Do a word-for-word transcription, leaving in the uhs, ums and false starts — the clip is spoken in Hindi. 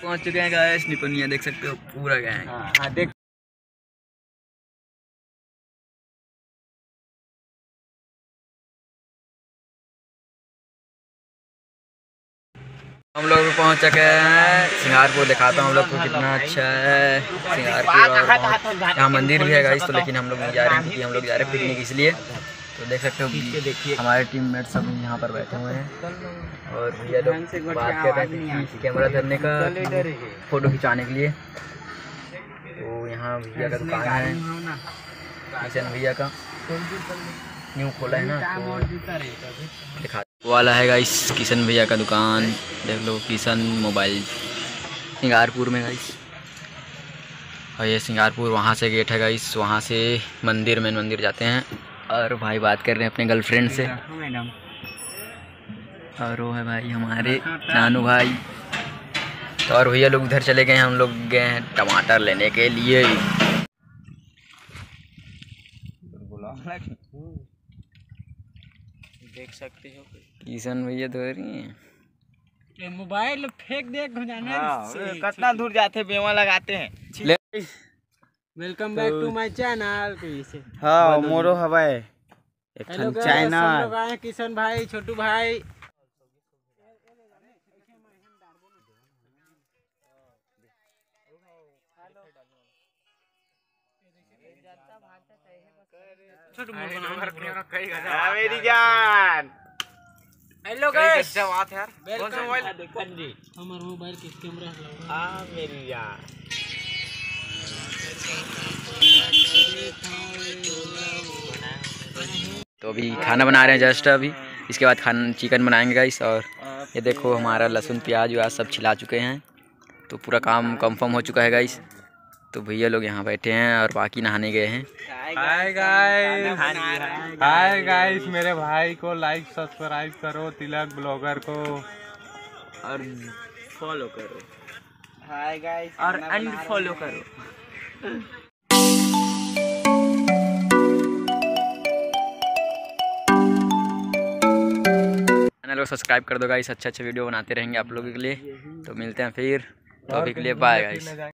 पहुंच चुके हैं गाइस निपनिया, देख सकते हो पूरा गैंग। हाँ देख हम लोग पहुंच चुके हैं सिंगारपुर। दिखाता हूँ हम लोग को कितना अच्छा है सिंगारपुर। और यहाँ मंदिर भी है गाइस, तो लेकिन हम लोग नहीं जा रहे हैं क्योंकि हम लोग जा रहे हैं पिकनिक इसलिए। तो देख सकते हो हमारे टीममेट सब यहाँ पर बैठे हुए हैं और भैया लोग बात कर रहे हैं कैमरा धरने का, फोटो खिंचाने के लिए। तो यहाँ भैया का दुकान है, किशन भैया का न्यू खोला है ना, तो दिखा वाला है गाइस किशन भैया का दुकान। देख लो किशन मोबाइल सिंगारपुर में गाइस। और ये सिंगारपुर वहाँ से गेट है गाइस, वहाँ से मंदिर में मंदिर जाते हैं। और भाई बात कर रहे हैं अपने गर्लफ्रेंड से, और वो है भाई हमारे नानू भाई। तो और भैया लोग उधर चले गए हैं, हम लोग गए हैं टमाटर लेने के लिए। देख सकते हो किशन भैया धो रही हैं मोबाइल फेंक दे कितना दूर जाते बेवा लगाते हैं। Welcome back to my channel. हाँ मोरो हवाई चैनल। किशन भाई, छोटू भाई, मेरी जान। हेलो गाइस, क्या बात है यार? कौन सा मोबाइल? हमारा मोबाइल किस कैमरा है? हां मेरी जान। तो अभी खाना बना रहे हैं जस्ट अभी, इसके बाद खाना चिकन बनाएंगे गाइस। और ये देखो हमारा लहसुन प्याज व्याज सब छिला चुके हैं, तो पूरा काम कंफर्म हो चुका है गाइस। तो भैया लोग यहाँ बैठे हैं और बाकी नहाने गए हैं। हाय गाइस, हाय गाइस, मेरे भाई को लाइक सब्सक्राइब करो, तिलक ब्लॉगर को, और फॉलो करो। हाय गाइस, और अनफॉलो करो। चैनल को सब्सक्राइब कर दो गाइस, अच्छे अच्छे वीडियो बनाते रहेंगे आप लोगों के लिए। तो मिलते हैं फिर, तो अभी के लिए बाय गाइस।